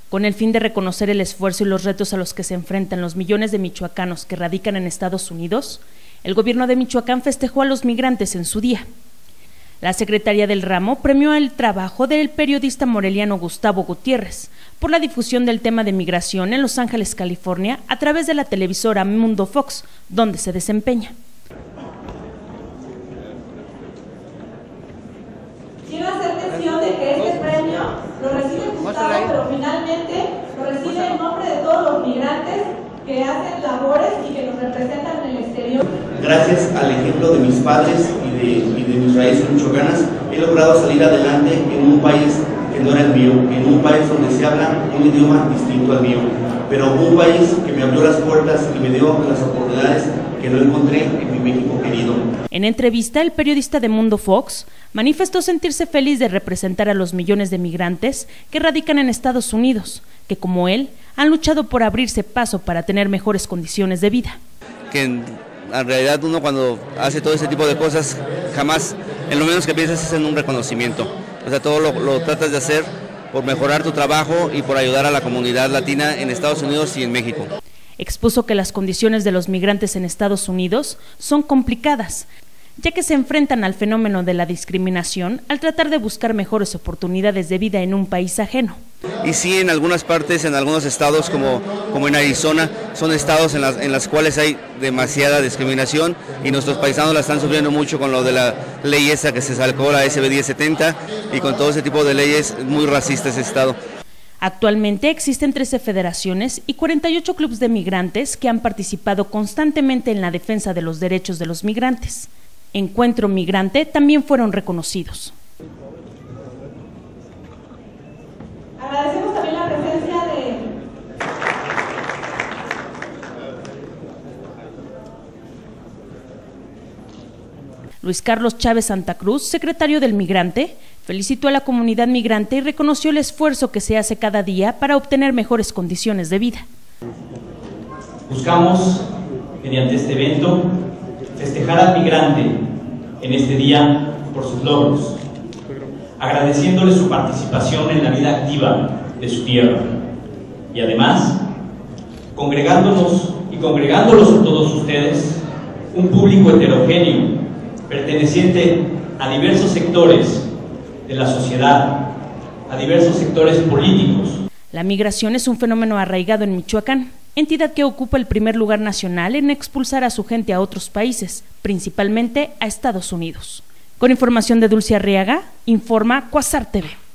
Con el fin de reconocer el esfuerzo y los retos a los que se enfrentan los millones de michoacanos que radican en Estados Unidos, el gobierno de Michoacán festejó a los migrantes en su día. La secretaria del ramo premió el trabajo del periodista moreliano Gustavo Gutiérrez por la difusión del tema de migración en Los Ángeles, California, a través de la televisora Mundo Fox, donde se desempeña. Quiero hacer mención de que este premio lo recibe Gustavo, pero finalmente lo recibe en nombre de todos los migrantes que hacen labores y que nos representan en el exterior. Gracias al ejemplo de mis padres y de mis raíces michoacanas, he logrado salir adelante en un país que no era el mío, en un país donde se habla un idioma distinto al mío, pero un país que me abrió las puertas y me dio las oportunidades que no encontré en mi México querido. En entrevista, el periodista de Mundo Fox manifestó sentirse feliz de representar a los millones de migrantes que radican en Estados Unidos, que como él, han luchado por abrirse paso para tener mejores condiciones de vida. Que en realidad uno cuando hace todo ese tipo de cosas, jamás, en lo menos que piensas es en un reconocimiento. O sea, todo lo tratas de hacer por mejorar tu trabajo y por ayudar a la comunidad latina en Estados Unidos y en México. Expuso que las condiciones de los migrantes en Estados Unidos son complicadas, ya que se enfrentan al fenómeno de la discriminación al tratar de buscar mejores oportunidades de vida en un país ajeno. Y sí, en algunas partes, en algunos estados como en Arizona, son estados en las cuales hay demasiada discriminación y nuestros paisanos la están sufriendo mucho con lo de la ley esa que se sacó, la SB 1070, y con todo ese tipo de leyes muy racistas ese estado. Actualmente existen 13 federaciones y 48 clubes de migrantes que han participado constantemente en la defensa de los derechos de los migrantes. Encuentro Migrante también fueron reconocidos. Agradecemos también la presencia de Luis Carlos Chávez Santa Cruz, secretario del Migrante, felicitó a la comunidad migrante y reconoció el esfuerzo que se hace cada día para obtener mejores condiciones de vida. Buscamos, mediante este evento, festejar al migrante en este día por sus logros, agradeciéndole su participación en la vida activa de su tierra y además congregándolos a todos ustedes, un público heterogéneo perteneciente a diversos sectores de la sociedad, a diversos sectores políticos. La migración es un fenómeno arraigado en Michoacán, entidad que ocupa el primer lugar nacional en expulsar a su gente a otros países, principalmente a Estados Unidos. Con información de Dulce Arriaga, informa Cuasar TV.